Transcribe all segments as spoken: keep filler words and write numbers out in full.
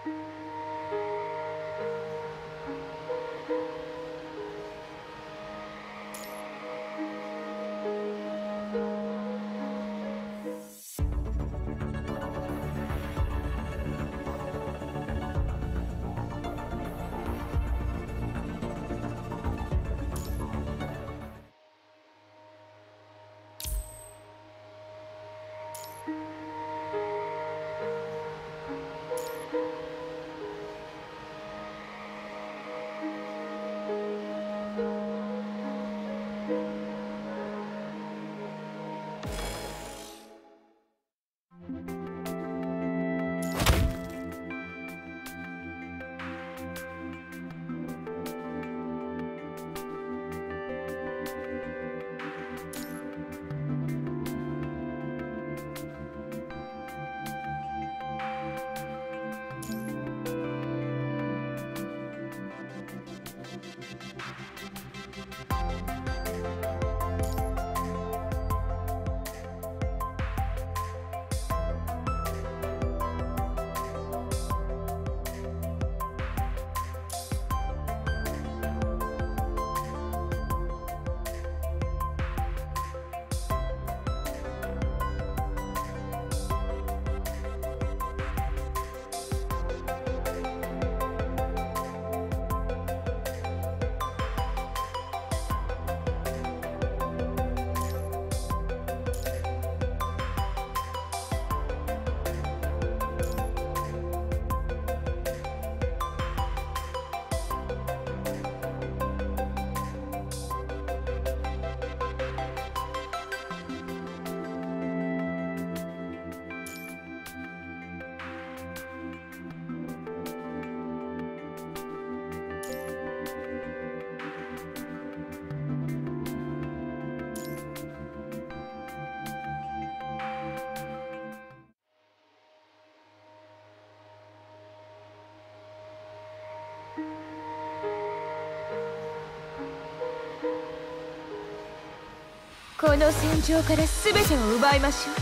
この戦場から全てを奪いましょう。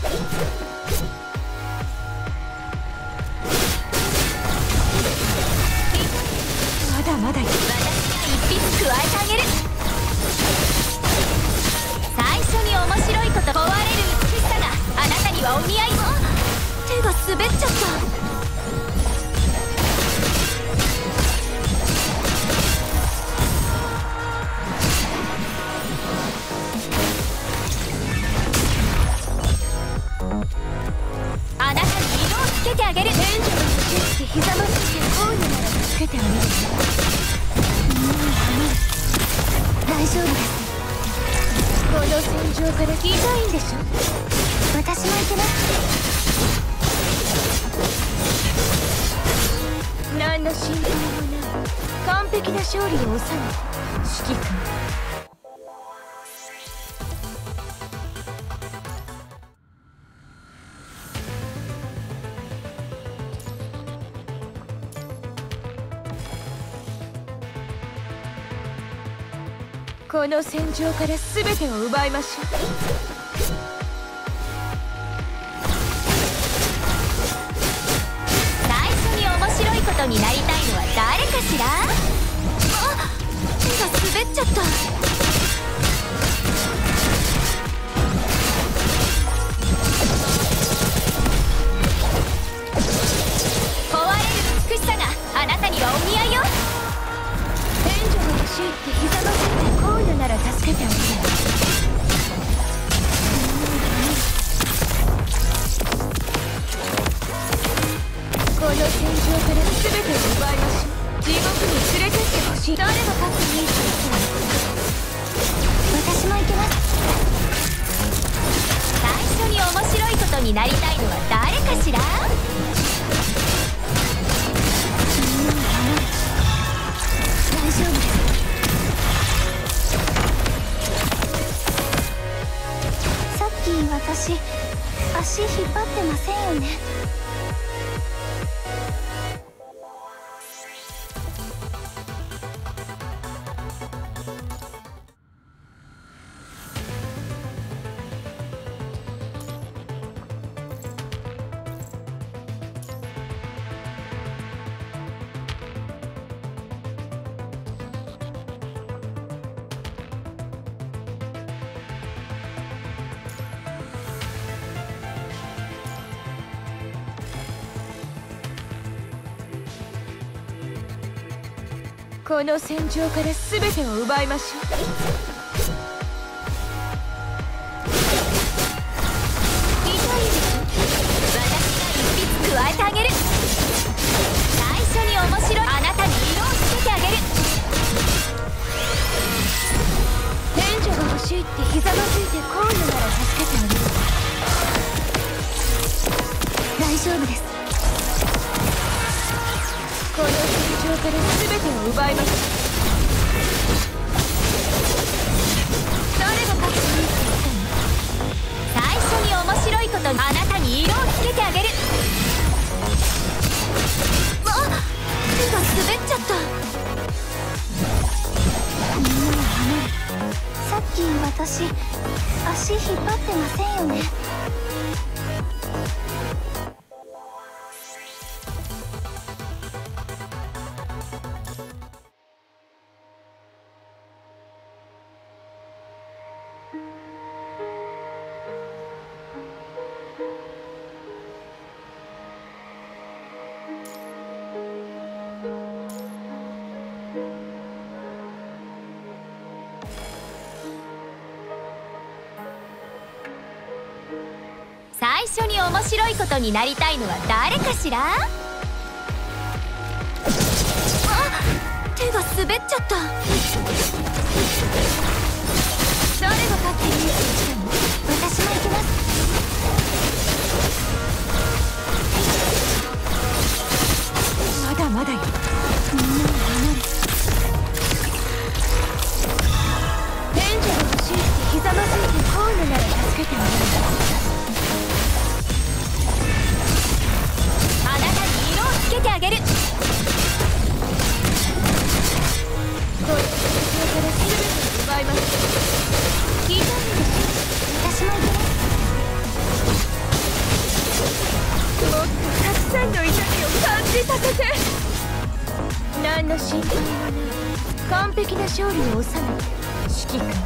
まだまだ私が一匹加えてあげる。最初に面白いこと壊れる美しさがあなたにはお似合い。手が滑っちゃった。あなたに色をつけてあげる。援助が欲しいってひざまずいてこういうならつけてあげる。もう大丈夫です。この戦場から痛いんでしょ。私もいけます。何の心配もない完璧な勝利を収め指揮官。この戦場から全てを奪いましょう。最初に面白いことになりたいのは誰かしら。あ、手が滑っちゃった。壊れる美しさがあなたにはお似合いよ。援助が欲しいってひざまずいてこういうなら助けてあげる。この戦場から全てを奪いましょう。地獄に連れてってほしい。誰が勝っていいって言ったの。私も行けます。最初に面白いことになりたいのは誰かしら。大丈夫です。さっき私足引っ張ってませんよね。 この戦場から全てを奪いましょう。痛いでしょ。私が一筆加えてあげる。最初に面白いあなたに色をつけてあげる。援助が欲しいってひざまずいてこういうなら助けてあげる。大丈夫です。この戦場から全てを奪います。誰が勝ちに行ってきたの？最初に面白いことあなたに色をつけてあげる。あっ、手が滑っちゃった。みんなは離れ。さっき私足引っ張ってませんよね。最初に面白いことになりたいのは誰かしら？あ、手が滑っちゃった。誰が勝手に言ってきたの？私も行きます。まだまだよ。みんなは離れ。援助が欲しいってひざまずいてこういうのなら助けてあげる。つけてあげる。この戦場から全てを奪います。聞いたんです。私も行きます。もっとたくさんの痛みを感じさせて。何の心配もない完璧な勝利を収めて指揮官。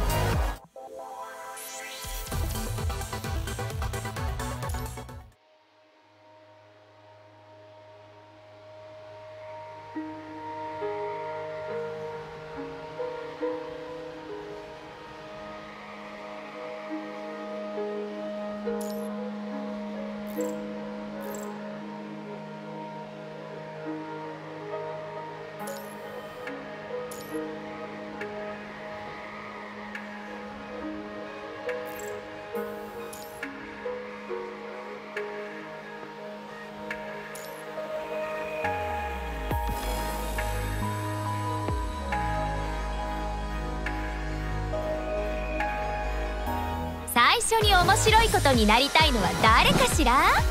最初に面白いことになりたいのは誰かしら？あ、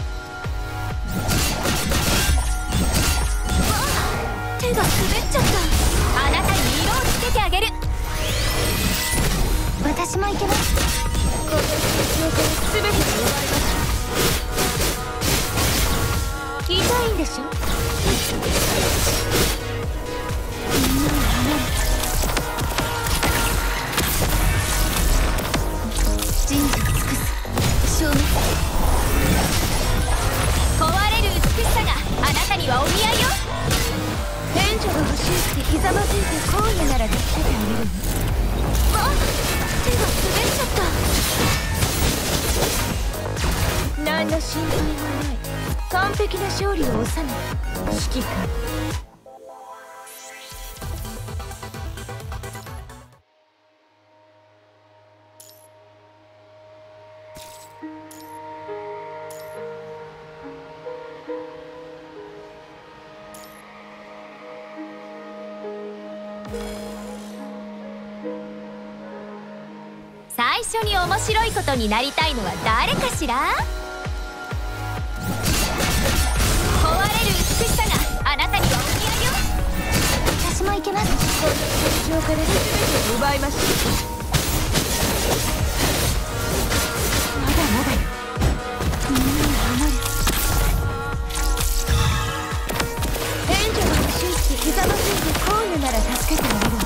手が滑っちゃった。あなたに色をつけてあげる。私も行けます。この戦場から全てを奪いましょう。痛いんでしょ？みんなは離れ。神社を尽くす消滅。壊れる美しさがあなたにはお似合いよ。援助が欲しいってひざまずいてこういうなら助けてあげるの。あ、手が滑っちゃった。何の心配もない完璧な勝利を収めた指揮官。最初に面白いことになりたいのは誰かしら？壊れる美しさがあなたにはお似合いよ。私も行けます。この戦場から全てを奪いましょう。まだまだよ。みんなに離れ。援助が欲しいってひざまずいてこういうなら助けてあげるの。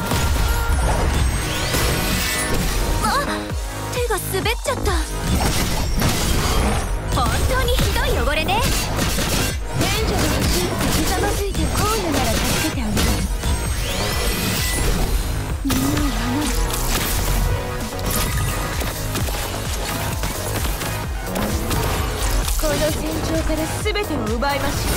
手が滑っちゃった。本当にひどい汚れね。援助が欲しいってひざまずいてこういうなら助けてあげる。 てを奪いましょ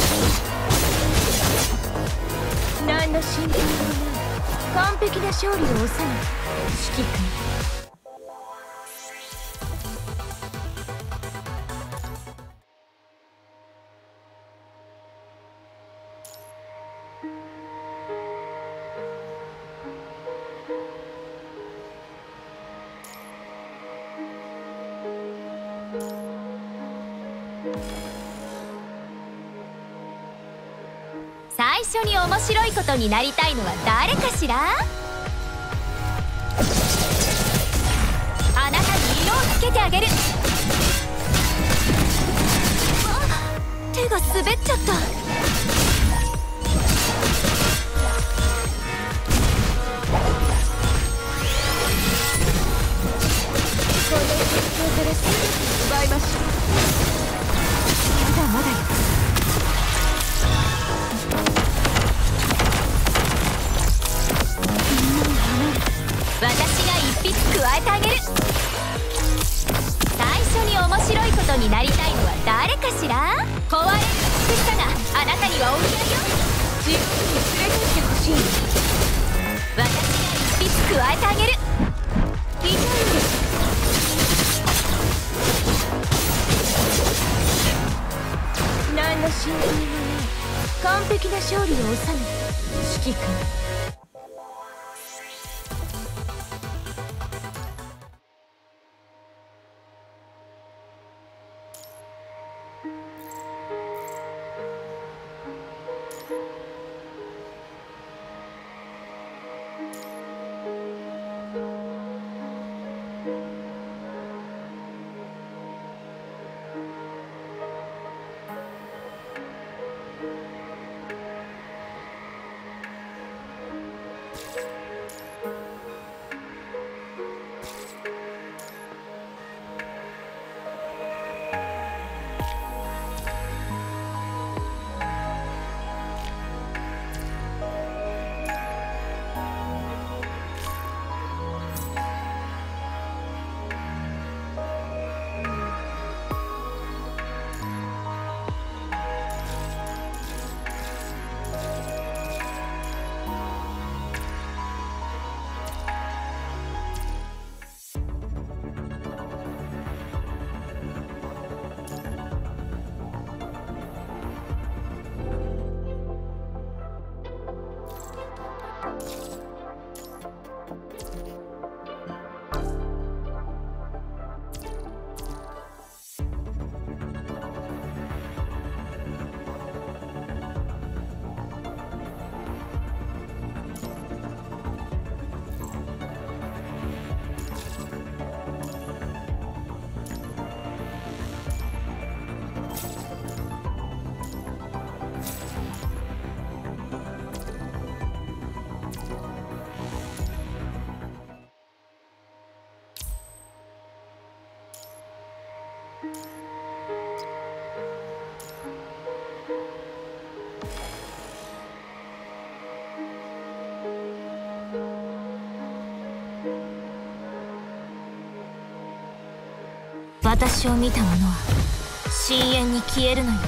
う。何の心配もない完璧な勝利を収め指揮官。最初に面白いことになりたいのは誰かしら。あなたに色をつけてあげる。あ、手が滑っちゃった。この絶景から全て奪いましょう。まだまだよ。私が一筆加えてあげる。最初に面白いことになりたいのは誰かしら。壊れる美しさがあなたにはお似合いよ。自分に連れてってほしい。私が一筆加えてあげる。痛いんです。何の心配もない完璧な勝利を収めた指揮官。私を見た者は深淵に消えるのよ。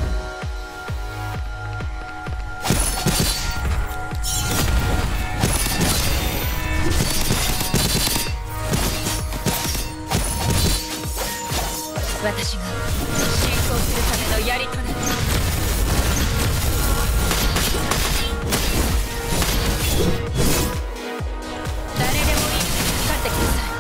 私が進行するための槍となる。誰でもいい。かかってください。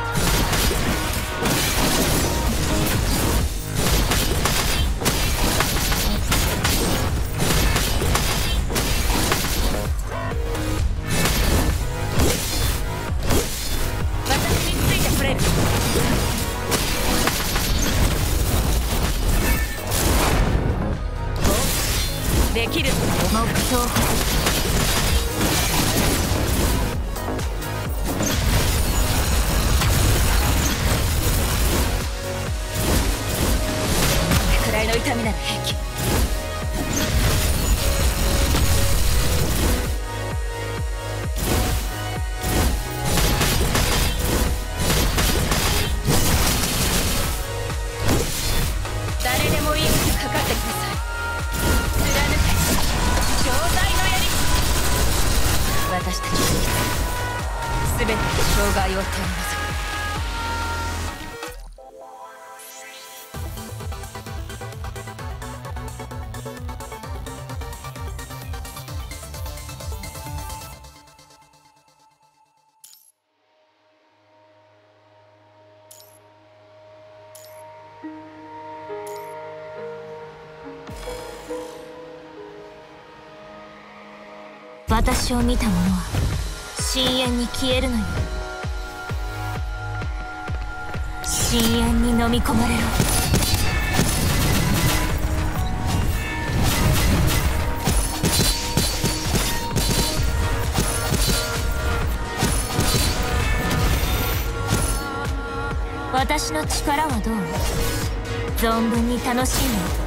できる目標。くらいの痛みなら平気。誰でもいいからかかってください。 全て障害を取り除く。私を見た者は深淵に消えるのよ。深淵に飲み込まれろ。私の力はどう？存分に楽しんで。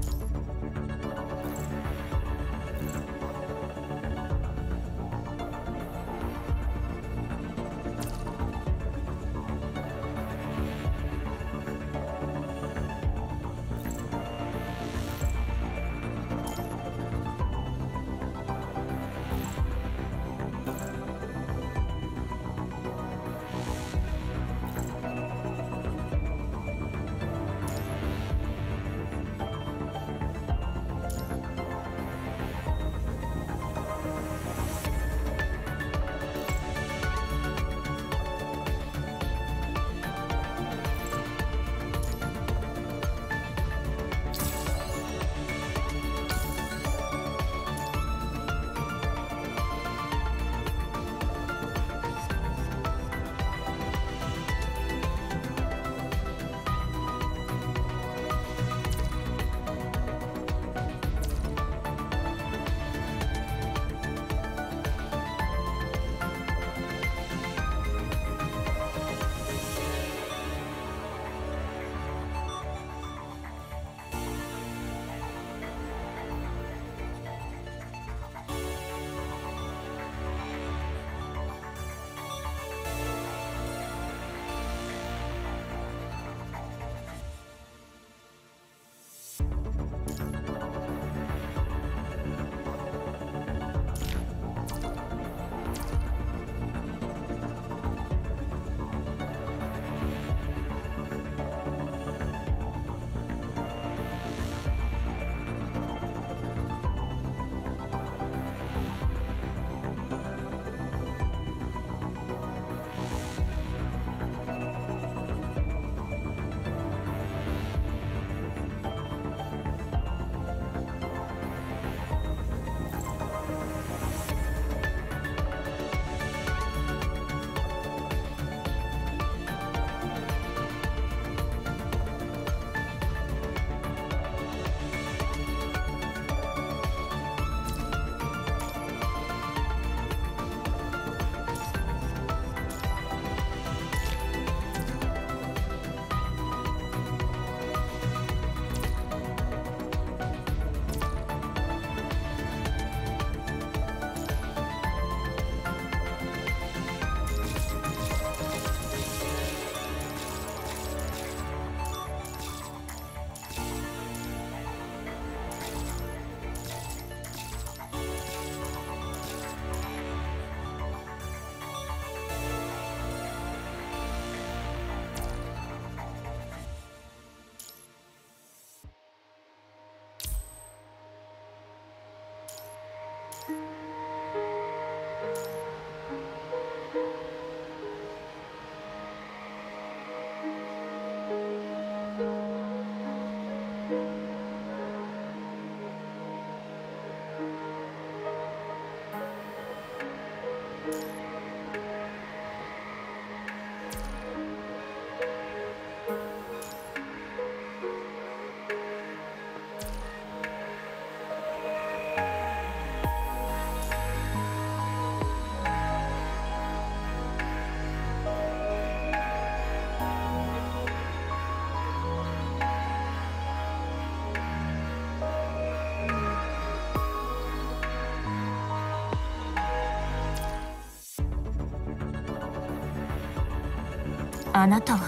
あなたは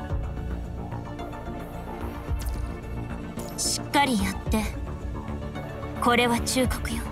しっかりやって。これは忠告よ。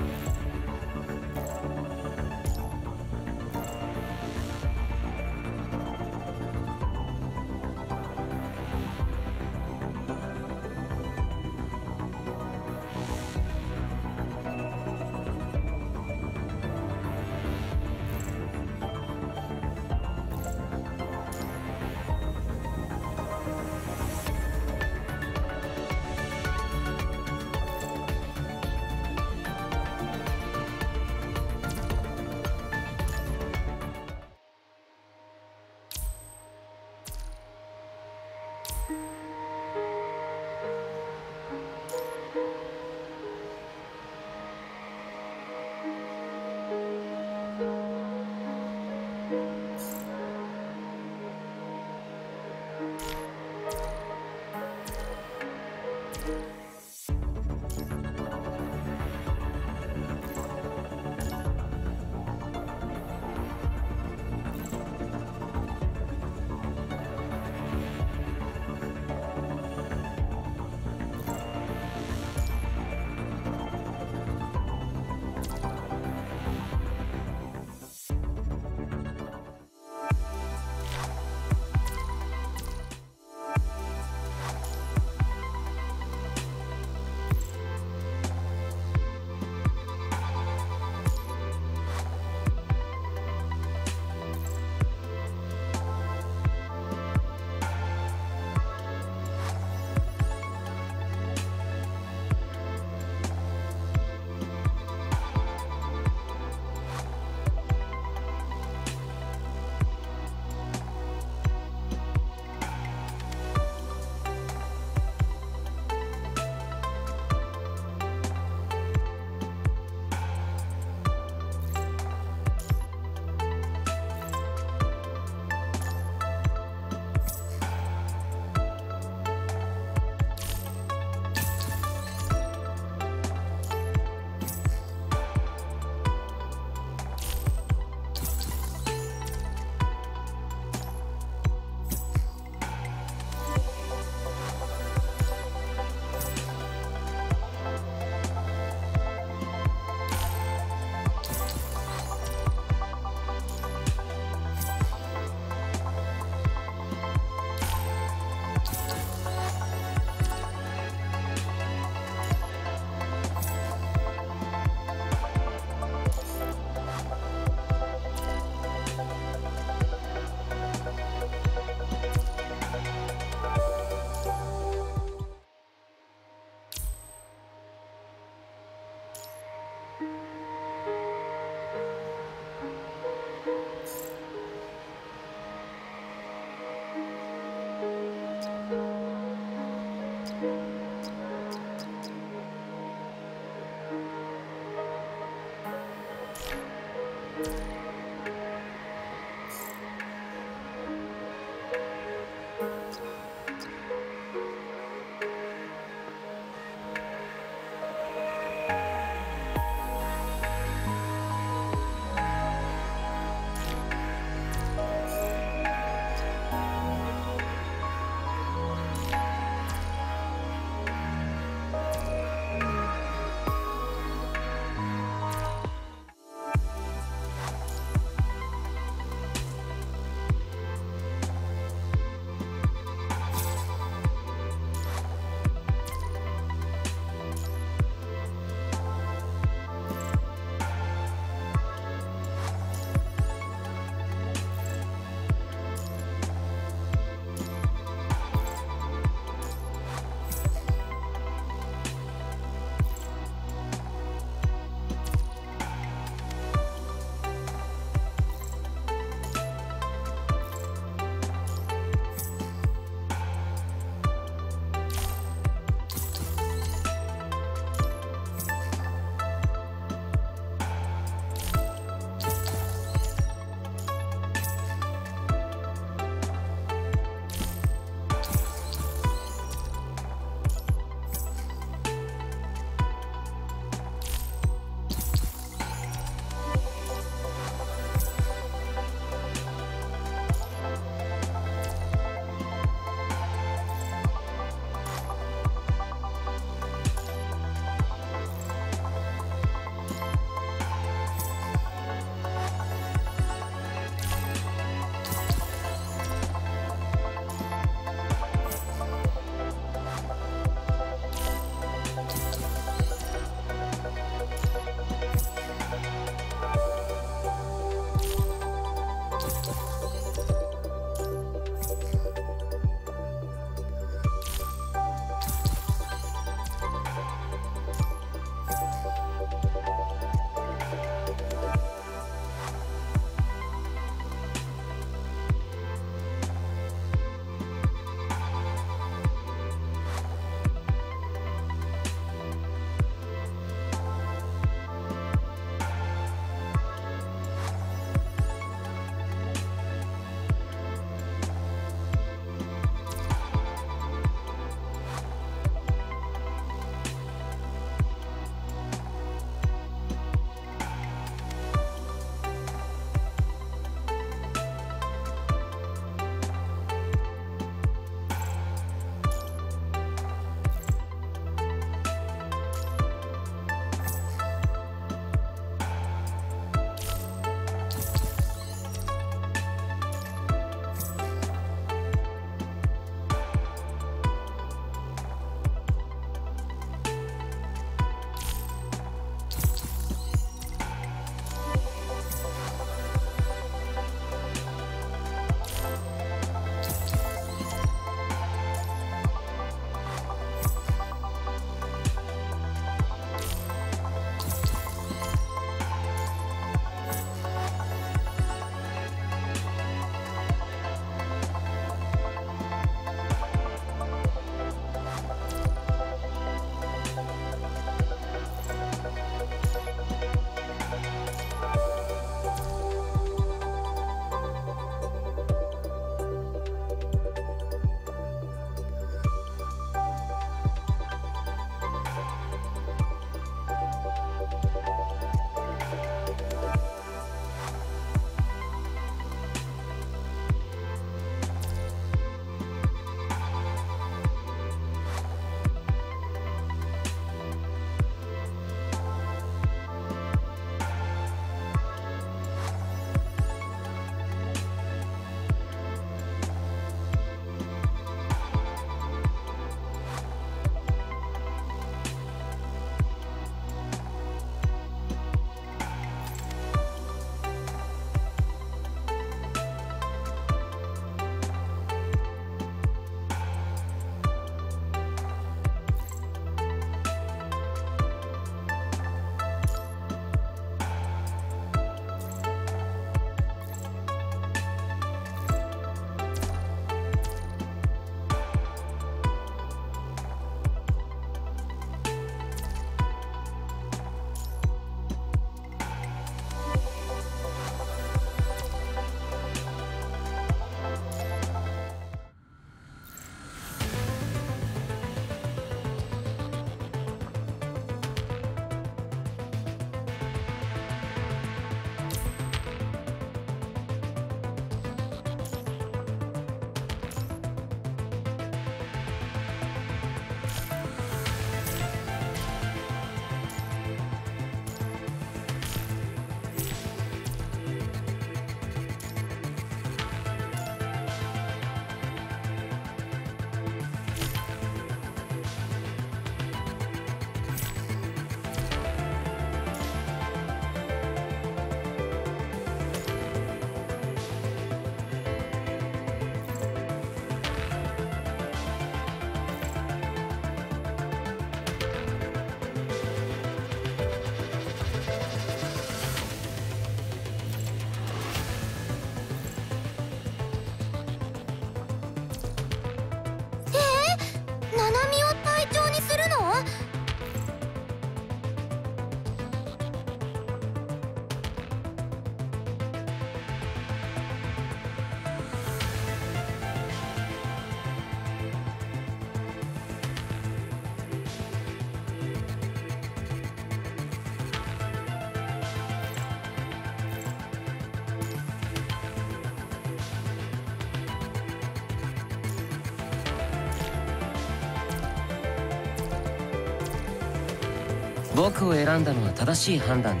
僕を選んだのは正しい判断です。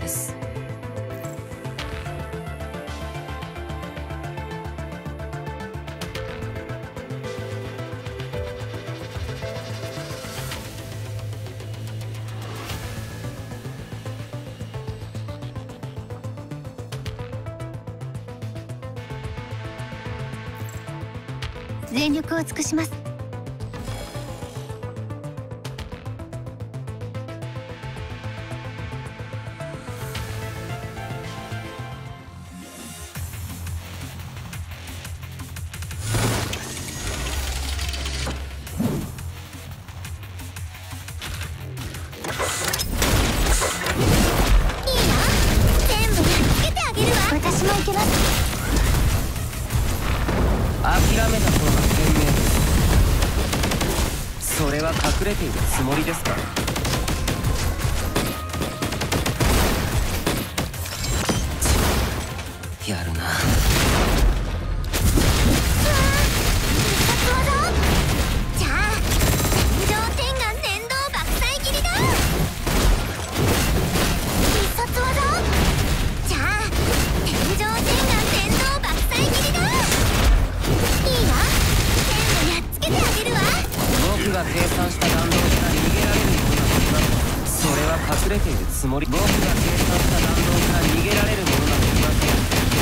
全力を尽くします。 諦めた方が賢明です。それは隠れているつもりですか？やるな。 じゃあ天上天眼天道爆砕斬りだ。必殺技。じゃあ天上天眼天道爆砕斬りだ。いいわ、全部やっつけてあげるわ。 僕が計算した弾道から逃げられるようなものだと、それは隠れているつもり。僕が計算した弾道から逃げられるものなどいません。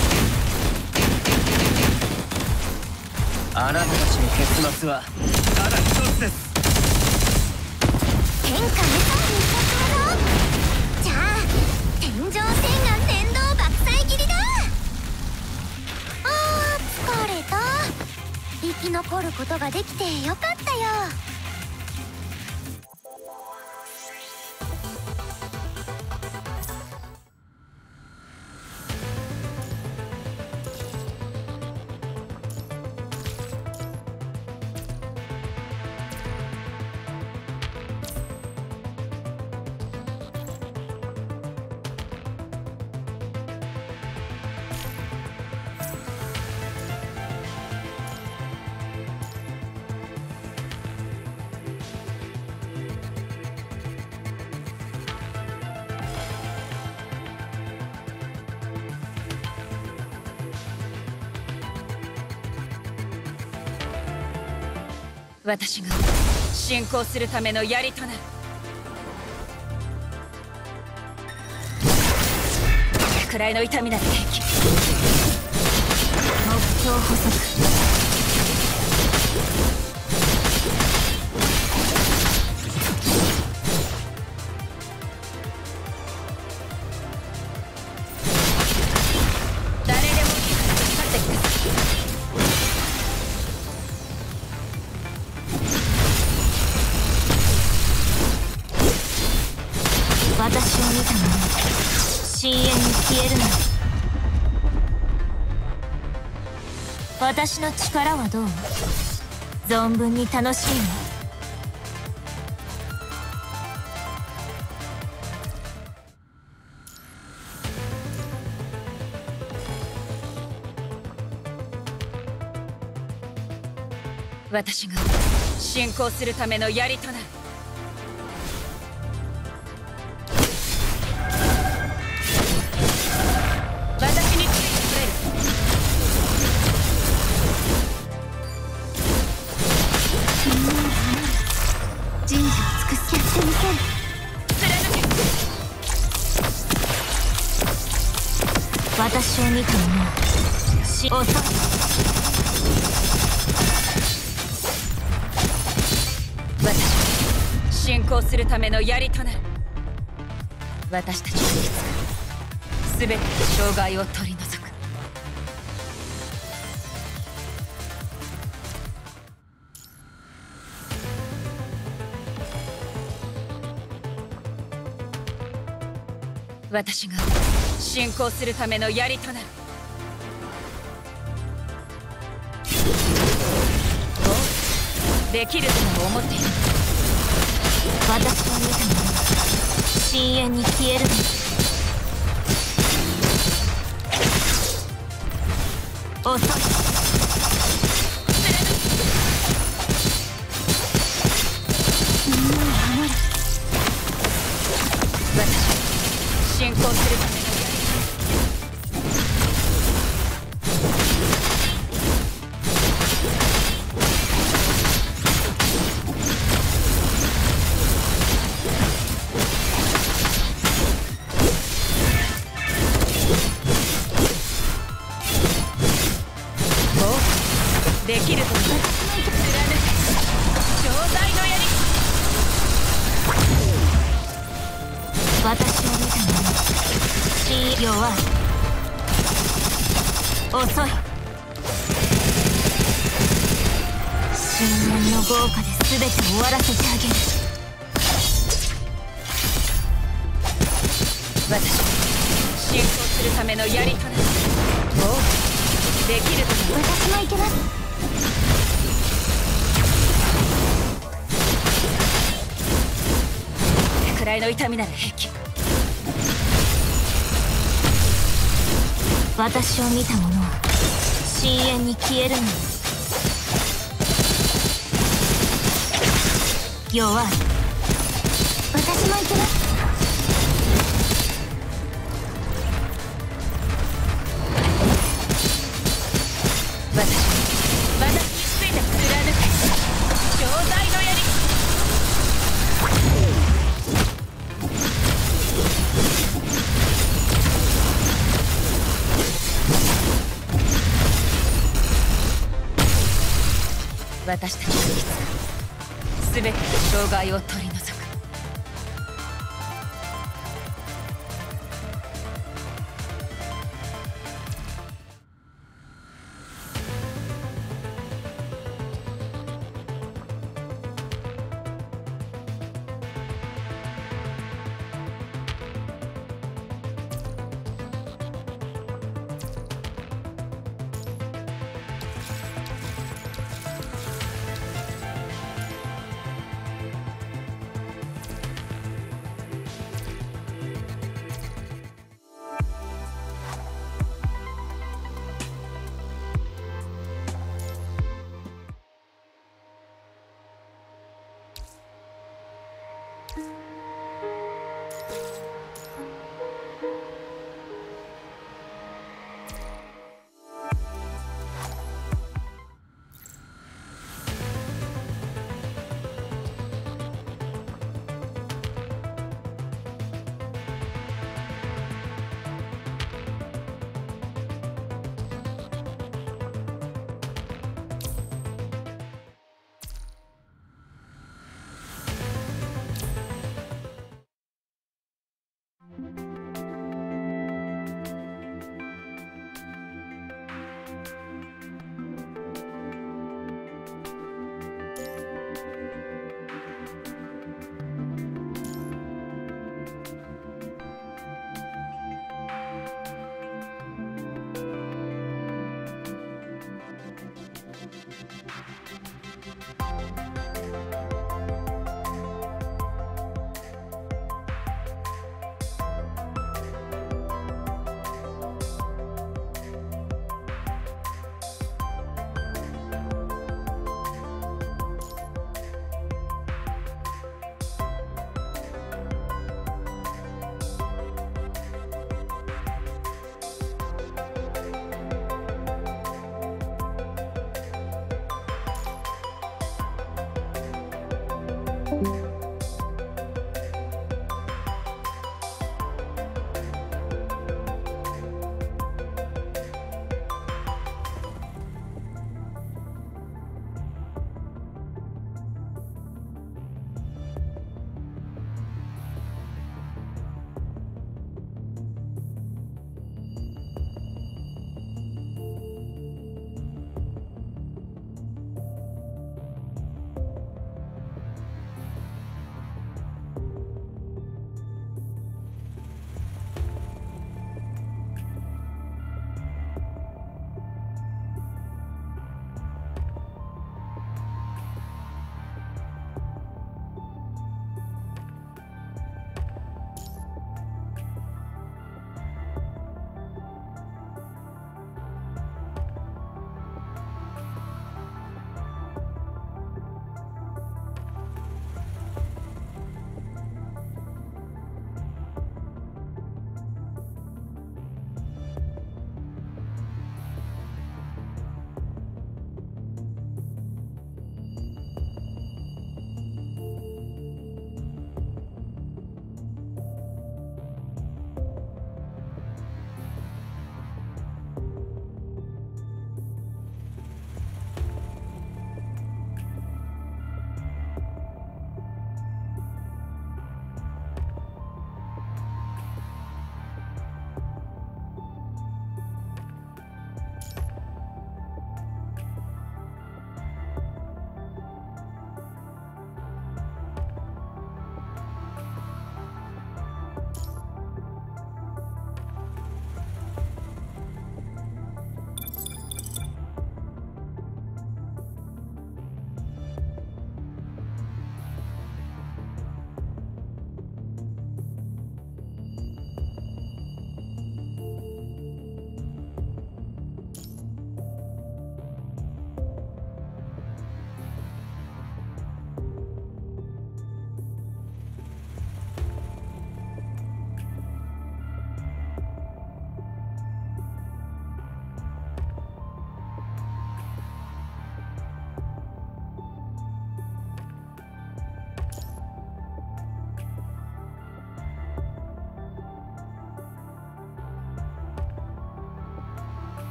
あなたたちの結末はただ一つです。 天下無双必殺技。じゃあ天上天眼天道爆砕斬りだ。あー疲れた。生き残ることができてよかったよ。 私が進行するための槍となる。これくらいの痛みなら平気。目標補足。誰でも立ってください。 私を見た者深淵に消えるな。私の力はどう？存分に楽しいの？ 私が進行するための槍となる。 人事を尽くす。やってみせる。私を見た者はしおと私は進行するための槍となる。私たちの術が全ての障害を取り除く。私が進行するための槍となる。おう、できると思っている。 私を見た者は深淵に消えるの。遅い。みんなを守る。 できると貫く錠剤の槍。 私を見た者し弱い遅い。深淵の豪華で全て終わらせてあげる。 私は進行するための槍となる。おう、できるとも。 私も行けます。 くらいの痛みなら平気。 私を見た者は深淵に消えるのよ。弱い。私も行けます。 私は私について貫く錠剤の槍。私たちのいつか全ての障害を取り除く。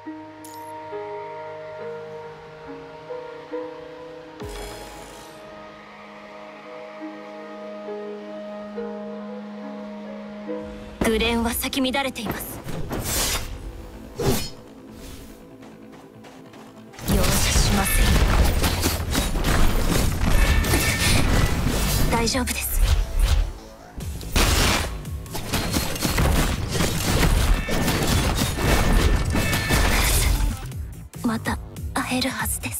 グレンは咲き乱れています。容赦しません。大丈夫です。また会えるはずです。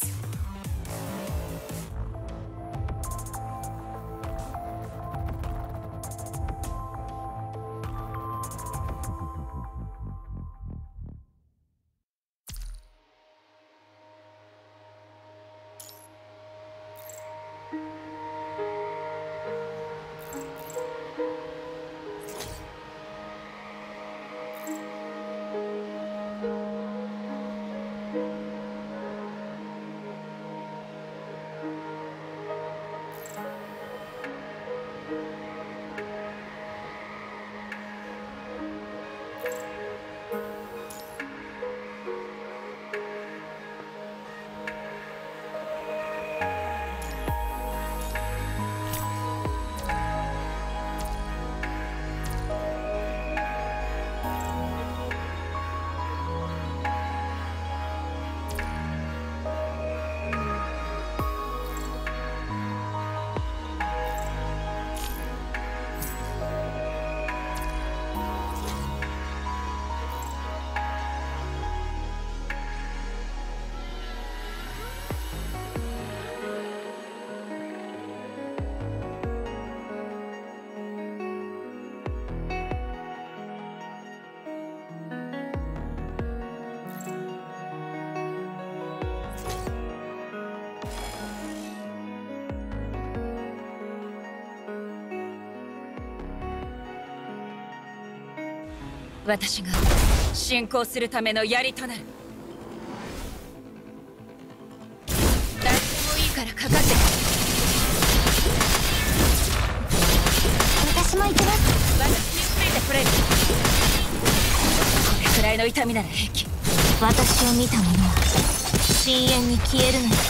私が進行するための槍となる。誰でもいいからかかって。 私も行きます。 私についてくれる。これくらいの痛みなら平気。 私を見た者は深淵に消えるのよ。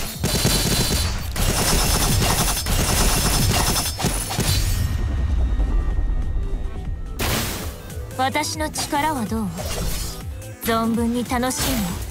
私の力はどう？存分に楽しいの？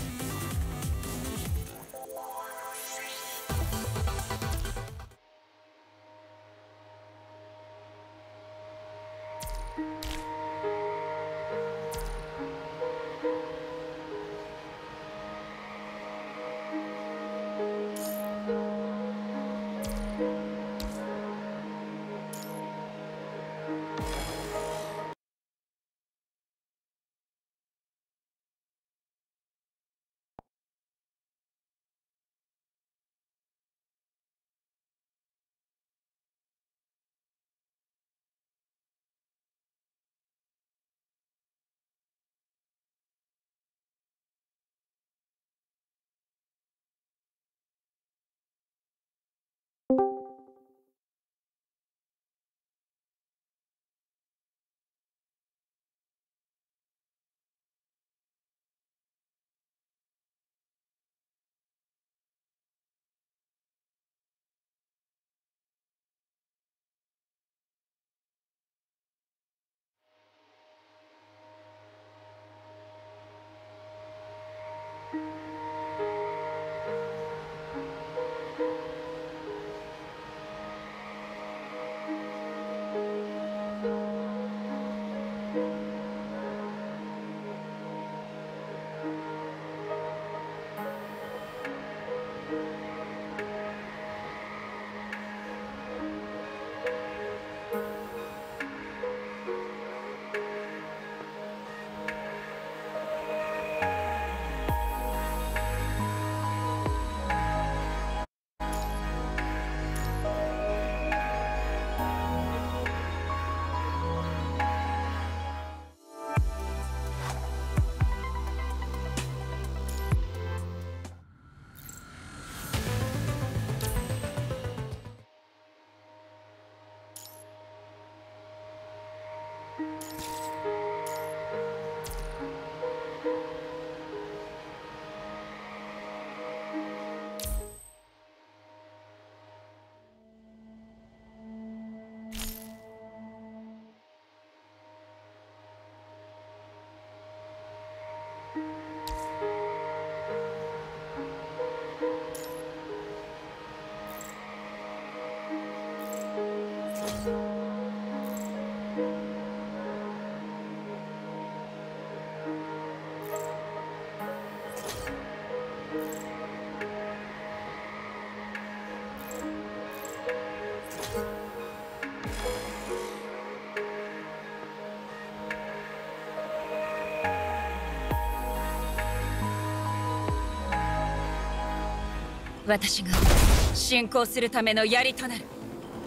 私が進行するための槍となる。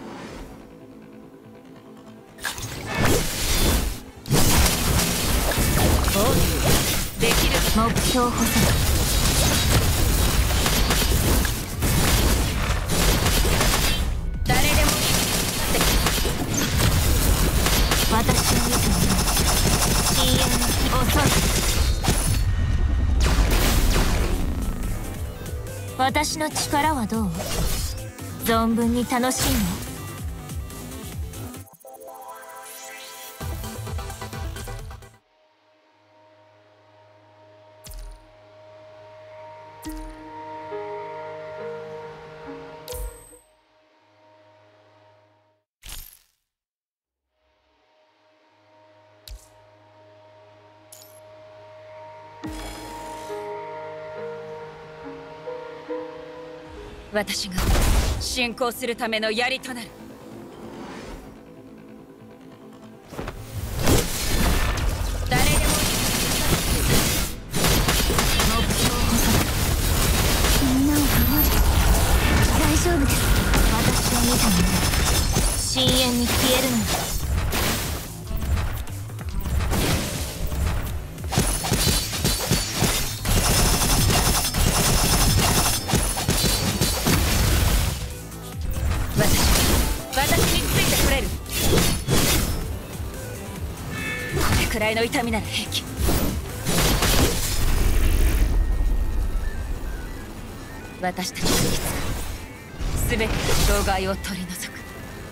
防御できる。 目標補正。 誰でも私を見てみよう。深淵の遅い。私の力はどう？存分に楽しいの？ 私が進行するための槍となる。誰でも目標補足。みんなを守る。大丈夫です。私を見たもの深淵に消えるのよ。 くらいの痛みなら平気。私たちの秘訣、全ての障害を取り除く。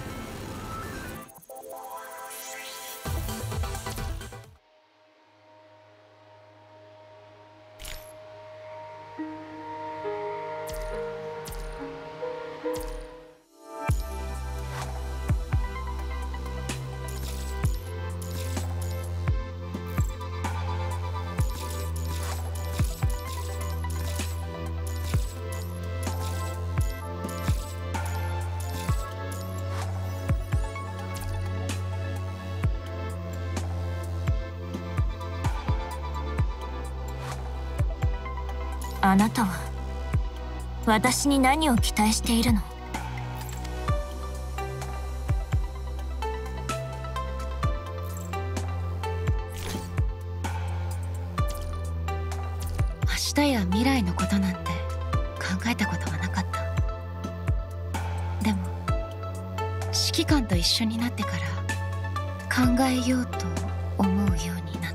あなたは私に何を期待しているの？ 明日や未来のことなんて考えたことはなかった。でも指揮官と一緒になってから考えようと思うようになった。